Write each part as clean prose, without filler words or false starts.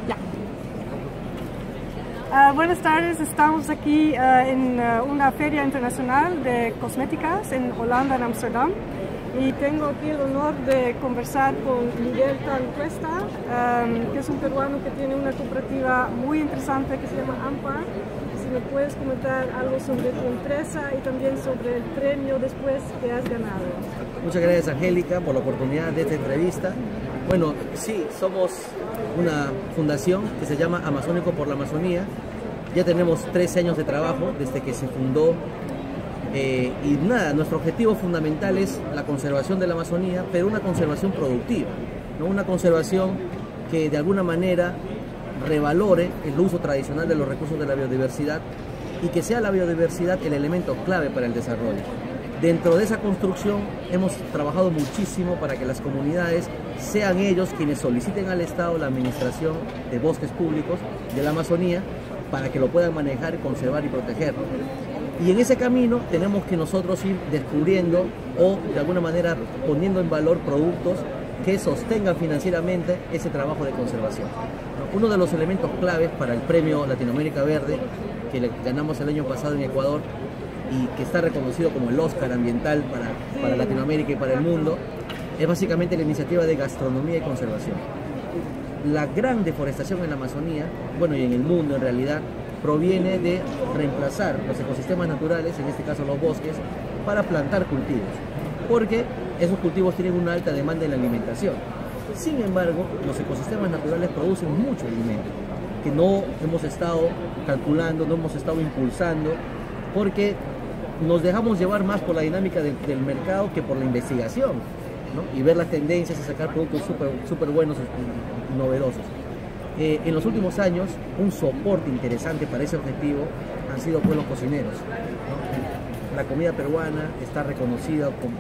Ya. Buenas tardes, estamos aquí en una feria internacional de cosméticas en Holanda, en Ámsterdam. Y tengo aquí el honor de conversar con Miguel Cuesta, que es un peruano que tiene una cooperativa muy interesante que se llama AMPAR. Si me puedes comentar algo sobre tu empresa y también sobre el premio después que has ganado. Muchas gracias, Angélica, por la oportunidad de esta entrevista. Bueno, sí, somos una fundación que se llama Amazónico por la Amazonía. Ya tenemos 13 años de trabajo desde que se fundó. Y nada, nuestro objetivo fundamental es la conservación de la Amazonía, pero una conservación productiva, ¿no? Una conservación que de alguna manera revalore el uso tradicional de los recursos de la biodiversidad y que sea la biodiversidad el elemento clave para el desarrollo. Dentro de esa construcción hemos trabajado muchísimo para que las comunidades sean ellos quienes soliciten al Estado la administración de bosques públicos de la Amazonía para que lo puedan manejar, conservar y proteger. Y en ese camino tenemos que nosotros ir descubriendo o de alguna manera poniendo en valor productos que sostengan financieramente ese trabajo de conservación. Uno de los elementos claves para el premio Latinoamérica Verde, que le ganamos el año pasado en Ecuador y que está reconocido como el Oscar ambiental para Latinoamérica y para el mundo, es básicamente la iniciativa de gastronomía y conservación. La gran deforestación en la Amazonía, bueno, y en el mundo en realidad, proviene de reemplazar los ecosistemas naturales, en este caso los bosques, para plantar cultivos, porque esos cultivos tienen una alta demanda en la alimentación. Sin embargo, los ecosistemas naturales producen mucho alimento, que no hemos estado calculando, no hemos estado impulsando, porque nos dejamos llevar más por la dinámica del mercado que por la investigación, ¿no? Y ver las tendencias y sacar productos súper buenos y novedosos. En los últimos años, un soporte interesante para ese objetivo han sido pues, los cocineros, ¿no? La comida peruana está reconocida como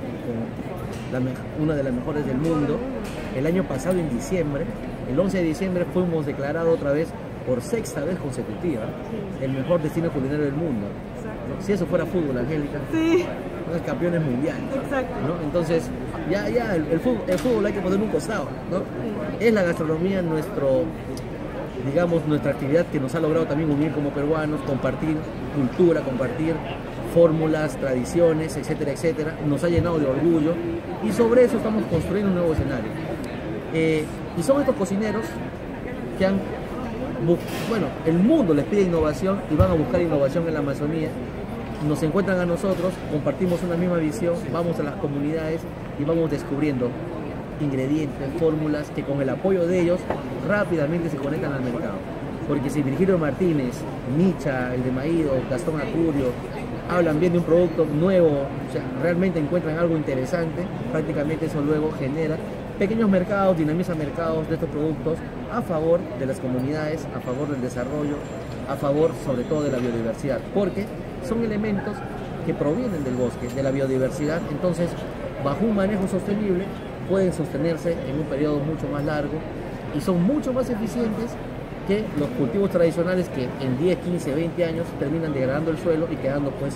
una de las mejores del mundo. El año pasado, en diciembre, el 11 de diciembre, fuimos declarados otra vez, por sexta vez consecutiva, el mejor destino culinario del mundo. ¿No? Si eso fuera fútbol, Angélica, sí, somos campeones mundiales. Exacto. ¿No? Entonces, el fútbol hay que poner un costado, ¿no? Es la gastronomía nuestra actividad que nos ha logrado también unir como peruanos, compartir cultura, compartir fórmulas, tradiciones, etcétera, etcétera. Nos ha llenado de orgullo y sobre eso estamos construyendo un nuevo escenario. Y son estos cocineros que el mundo les pide innovación y van a buscar innovación en la Amazonía. Nos encuentran a nosotros, compartimos una misma visión, vamos a las comunidades y vamos descubriendo ingredientes, fórmulas que con el apoyo de ellos rápidamente se conectan al mercado. Porque si Virgilio Martínez, Micha, el de Maído, Gastón Acurio hablan bien de un producto nuevo, o sea, realmente encuentran algo interesante, prácticamente eso luego genera pequeños mercados, dinamiza mercados de estos productos a favor de las comunidades, a favor del desarrollo, a favor sobre todo de la biodiversidad, porque son elementos que provienen del bosque, de la biodiversidad, entonces bajo un manejo sostenible pueden sostenerse en un periodo mucho más largo y son mucho más eficientes que los cultivos tradicionales que en 10, 15, 20 años terminan degradando el suelo y quedando pues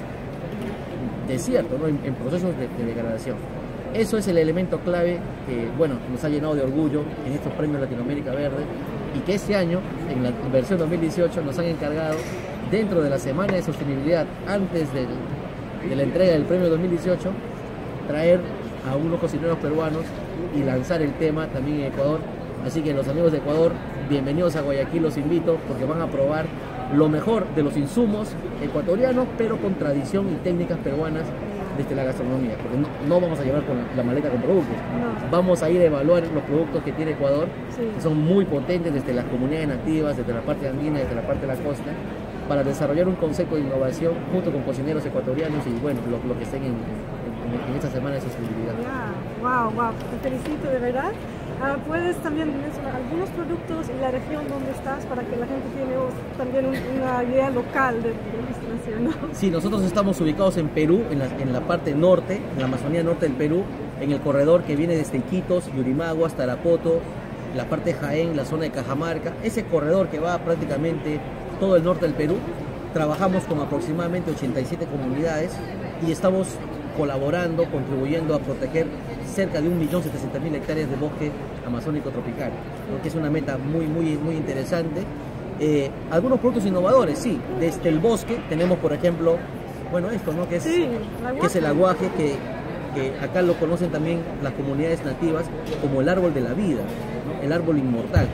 desierto, ¿no? en procesos de degradación. Eso es el elemento clave que nos ha llenado de orgullo en estos premios Latinoamérica Verde y que este año, en la versión 2018, nos han encargado dentro de la Semana de Sostenibilidad, antes de la entrega del premio 2018, traer a unos cocineros peruanos y lanzar el tema también en Ecuador. Así que los amigos de Ecuador, bienvenidos a Guayaquil, los invito porque van a probar lo mejor de los insumos ecuatorianos, pero con tradición y técnicas peruanas desde la gastronomía, porque no vamos a llevar con la maleta con productos, vamos a ir a evaluar los productos que tiene Ecuador, que son muy potentes desde las comunidades nativas, desde la parte andina, desde la parte de la costa, para desarrollar un concepto de innovación junto con cocineros ecuatorianos y lo que estén en esta semana de sostenibilidad. Wow, te felicito de verdad. ¿Puedes también mencionar algunos productos y la región donde estás para que la gente tenga también una idea local de lo que están haciendo? Sí, nosotros estamos ubicados en Perú, en la parte norte, en la Amazonía norte del Perú, en el corredor que viene desde Iquitos, Yurimaguas, Tarapoto, la parte de Jaén, la zona de Cajamarca, ese corredor que va prácticamente todo el norte del Perú. Trabajamos con aproximadamente 87 comunidades y estamos colaborando, contribuyendo a proteger cerca de 1.700.000 hectáreas de bosque amazónico tropical, ¿no? Que es una meta muy interesante. Algunos productos innovadores, sí, desde el bosque tenemos, por ejemplo, bueno, esto, ¿no? Que es el aguaje, que acá lo conocen también las comunidades nativas como el árbol de la vida, ¿no? El árbol inmortal.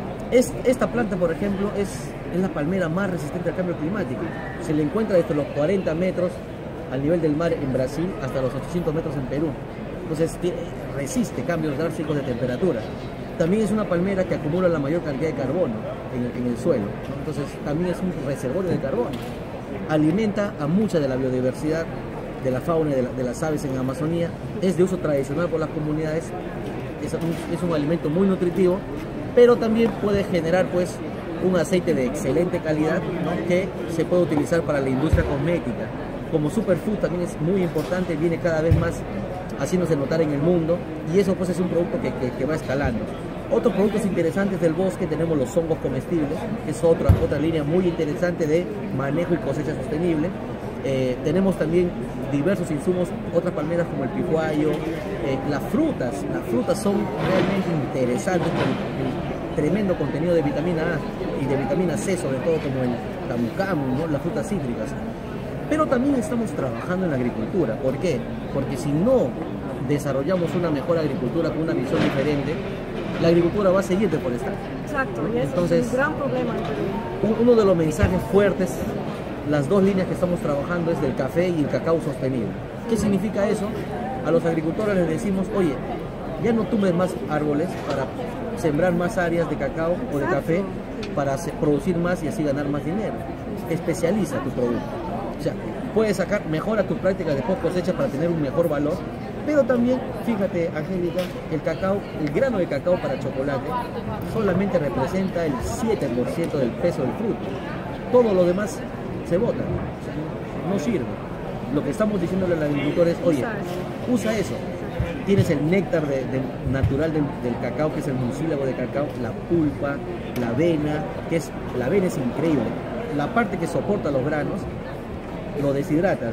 Esta planta, por ejemplo, es la palmera más resistente al cambio climático. Se le encuentra desde los 40 metros al nivel del mar en Brasil hasta los 800 metros en Perú. Entonces resiste cambios drásticos de temperatura. También es una palmera que acumula la mayor cantidad de carbono en el suelo, ¿no? Entonces también es un reservorio de carbono. Alimenta a mucha de la biodiversidad de la fauna y de las aves en la Amazonía. Es de uso tradicional por las comunidades. Es un alimento muy nutritivo, pero también puede generar pues un aceite de excelente calidad, ¿no? Que se puede utilizar para la industria cosmética. Como superfood también es muy importante, viene cada vez más haciéndose notar en el mundo, y eso pues es un producto que va escalando. Otros productos interesantes del bosque tenemos los hongos comestibles, que es otra línea muy interesante de manejo y cosecha sostenible. Tenemos también diversos insumos, otras palmeras como el picuayo. Las frutas son realmente interesantes, con el tremendo contenido de vitamina A y de vitamina C, sobre todo como el camu camu, ¿no? Las frutas cítricas. Pero también estamos trabajando en la agricultura. ¿Por qué? Porque si no desarrollamos una mejor agricultura con una visión diferente, la agricultura va a seguir deforestada. Exacto, y entonces es un gran problema. Uno de los mensajes fuertes, las dos líneas que estamos trabajando, es del café y el cacao sostenible. ¿Qué significa eso? A los agricultores les decimos, oye, ya no tumbes más árboles para sembrar más áreas de cacao o de café para producir más y así ganar más dinero. Especializa tu producto. O sea, puedes mejora tus prácticas de post cosecha para tener un mejor valor, pero también, fíjate, Angélica, el grano de cacao para chocolate solamente representa el 7% del peso del fruto. Todo lo demás se bota, o sea, no sirve. Lo que estamos diciéndole al agricultor es, oye, usa eso. Tienes el néctar natural del cacao, que es el mucílago de cacao, la pulpa, la avena, la avena es increíble. La parte que soporta los granos, lo deshidratas,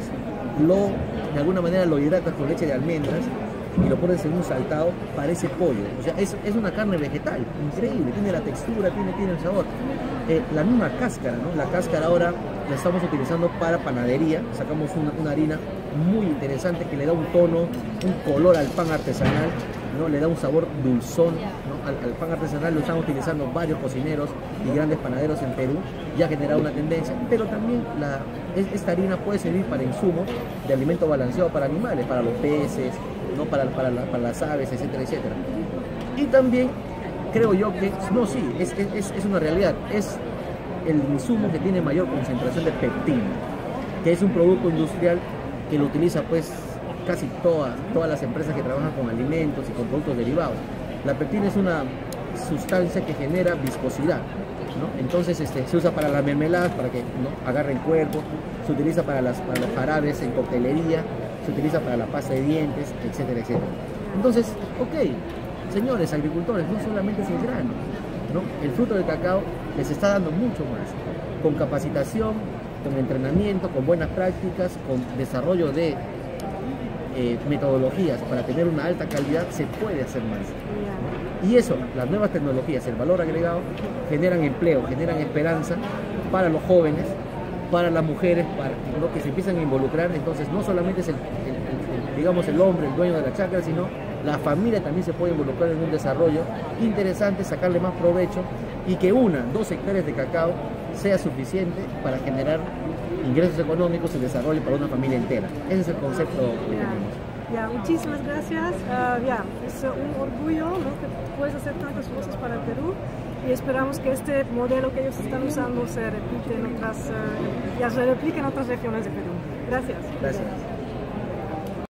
de alguna manera lo hidratas con leche de almendras y lo pones en un saltado, parece pollo. O sea, es una carne vegetal, increíble, tiene la textura, tiene el sabor. La misma cáscara, ¿no? La cáscara ahora la estamos utilizando para panadería. Sacamos una harina muy interesante que le da un tono, un color al pan artesanal, ¿no? Le da un sabor dulzón, ¿no? Al pan artesanal lo están utilizando varios cocineros y grandes panaderos en Perú. Ya ha generado una tendencia, pero también esta harina puede servir para insumos de alimento balanceado para animales, para los peces, ¿no? para las aves, etcétera, etcétera. Y también creo yo que, no, sí, es una realidad, es el insumo que tiene mayor concentración de pectina, que es un producto industrial que lo utiliza pues casi todas las empresas que trabajan con alimentos y con productos derivados. La pectina es una sustancia que genera viscosidad, ¿no? Entonces se usa para las mermeladas, para que no agarren cuerpo, se utiliza para los jarabes en coctelería, se utiliza para la pasta de dientes, etcétera, etcétera. Entonces, ok, señores agricultores, no solamente es el grano, ¿no? El fruto del cacao les está dando mucho más, con capacitación, con entrenamiento, con buenas prácticas, con desarrollo de metodologías para tener una alta calidad, se puede hacer más, ¿no? Y eso, las nuevas tecnologías, el valor agregado, generan empleo, generan esperanza para los jóvenes, para las mujeres, para lo que se empiezan a involucrar. Entonces no solamente es digamos el hombre, el dueño de la chacra, sino la familia también se puede involucrar en un desarrollo interesante, sacarle más provecho, y que 1-2 hectáreas de cacao sea suficiente para generar ingresos económicos y desarrollo para una familia entera. Ese es el concepto que tenemos. Ya, muchísimas gracias. Es un orgullo, ¿no? Que puedes hacer tantas cosas para el Perú, y esperamos que este modelo que ellos están usando se replique en otras regiones de Perú. Gracias. Gracias.